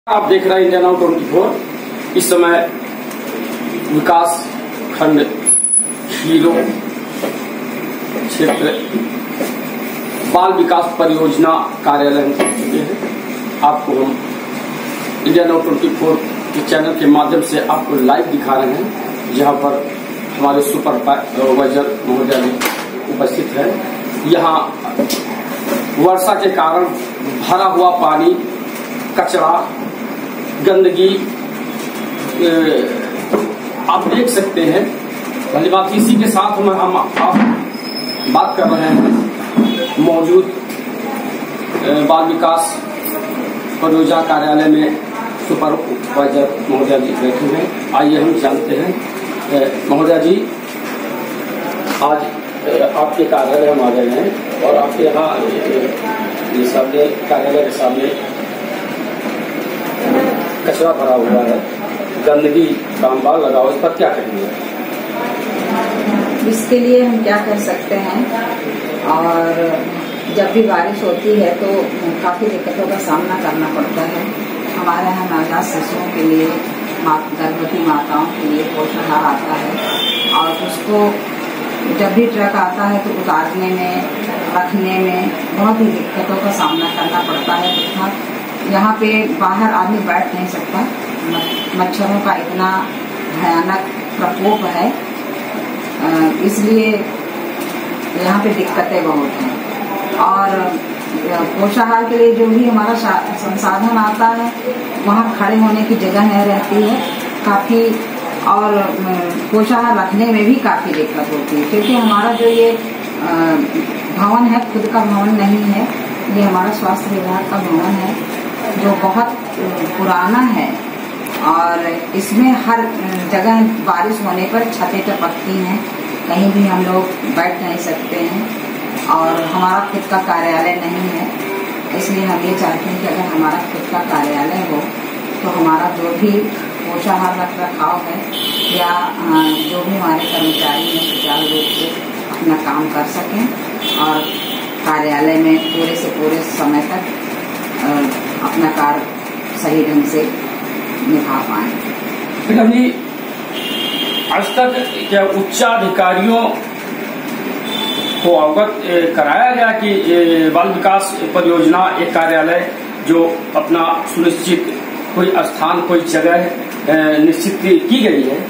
आप देख रहे हैं इंडिया नाउ 24। इस समय विकास खंड हीरो क्षेत्र बाल विकास परियोजना कार्यालय हम पहुंच चुके हैं। आपको हम इंडिया नाउ 24 के चैनल के माध्यम से आपको लाइव दिखा रहे हैं, जहां पर हमारे सुपरवाइजर महोदय उपस्थित है। यहाँ वर्षा के कारण भरा हुआ पानी, कचरा, गंदगी आप देख सकते हैं। पहली बात, इसी के साथ हम आप बात कर रहे हैं मौजूद बाल विकास परियोजना कार्यालय में सुपरवाइजर महोदय जी बैठे हैं। आइए हम जानते हैं। महोदय जी, आज आपके कार्यालय हम आ गए हैं और आपके यहाँ ये सामने कार्यालय के सामने कचरा भरा हुआ है, गंदगी का अंबार लगा हुआ, इस पर क्या कहेंगे? इसके लिए हम क्या कर सकते हैं, और जब भी बारिश होती है तो काफी दिक्कतों का सामना करना पड़ता है। हमारे यहाँ नवजात शिशुओं के लिए, गर्भवती माताओं के लिए पोषाहार आता है, और उसको जब भी ट्रक आता है तो उतारने में, रखने में बहुत ही दिक्कतों का सामना करना पड़ता है। तथा यहाँ पे बाहर आदमी बैठ नहीं सकता, मच्छरों का इतना भयानक प्रकोप है, इसलिए यहाँ पे दिक्कतें बहुत हैं। और पोषाहार के लिए जो भी हमारा संसाधन आता है, वहाँ खड़े होने की जगह नहीं रहती है काफी, और पोषाहार रखने में भी काफी दिक्कत होती है, क्योंकि हमारा जो ये भवन है, खुद का भवन नहीं है, ये हमारा स्वास्थ्य विभाग का भवन है, जो बहुत पुराना है। और इसमें हर जगह बारिश होने पर छतें टपकती हैं, कहीं भी हम लोग बैठ नहीं सकते हैं, और हमारा खुद का कार्यालय नहीं है। इसलिए हम ये चाहते हैं कि अगर हमारा खुद का कार्यालय हो तो हमारा जो भी पोषाहार रख रखाव है या जो भी हमारे कर्मचारी हैं सुचारू रूप से अपना काम कर सकें, और कार्यालय में पूरे से पूरे समय तक अपना कार्य सही ढंग से निभा पाएं। अभी आज तक क्या उच्चाधिकारियों को अवगत कराया गया कि बाल विकास परियोजना एक कार्यालय जो अपना सुनिश्चित कोई स्थान, कोई जगह निश्चित की गई है?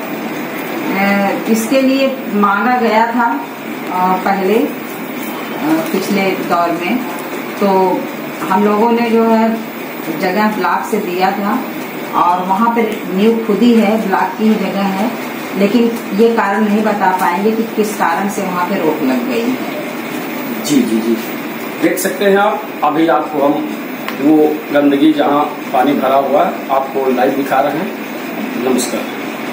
इसके लिए मांगा गया था पहले, पिछले दौर में, तो हम लोगों ने जो है जगह ब्लॉक से दिया था, और वहाँ पे नींव खुदी है, ब्लॉक की जगह है, लेकिन ये कारण नहीं बता पाएंगे कि किस कारण से वहाँ पे रोक लग गई है। जी जी जी, देख सकते हैं आप। अभी आपको हम वो गंदगी जहाँ पानी भरा हुआ है आपको लाइव दिखा रहे हैं। नमस्कार।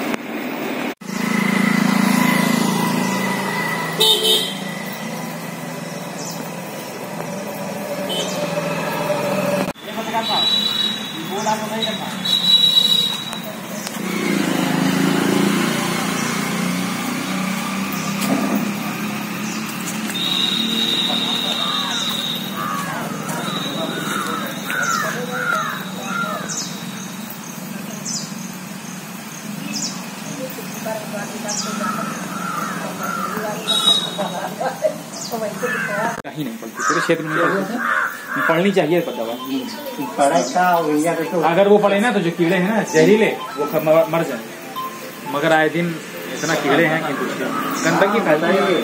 कहीं नहीं पड़ती, पूरे क्षेत्र में नहीं पड़ती। पढ़नी चाहिए दवा। पढ़ाई का अगर वो पढ़े ना तो जो कीड़े हैं ना जहरीले, वो मर जाए, मगर आए दिन इतना कीड़े हैं कि गंदगी फैलता है।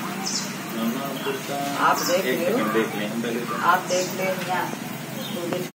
आप देख लें